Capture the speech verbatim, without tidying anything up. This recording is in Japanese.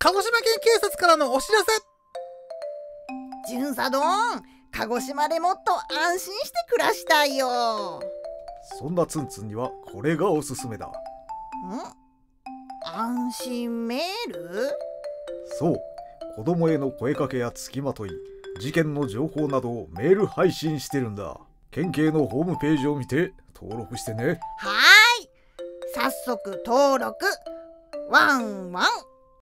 鹿児島県警察からのお知らせ。 巡査どん、鹿児島でもっと安心して暮らしたいよ。 そんなツンツンにはこれがおすすめだ。 ん？安心メール？ そう、子供への声かけや付きまとい、事件の情報などをメール配信してるんだ。県警のホームページを見て登録してね。 はーい、早速登録。ワンワン。